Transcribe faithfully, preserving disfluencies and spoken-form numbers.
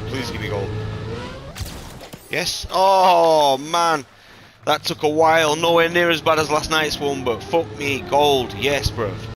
Please give me gold. Yes. Oh man, that took a while. Nowhere near as bad as last night's one, but fuck me, gold. Yes, bruv.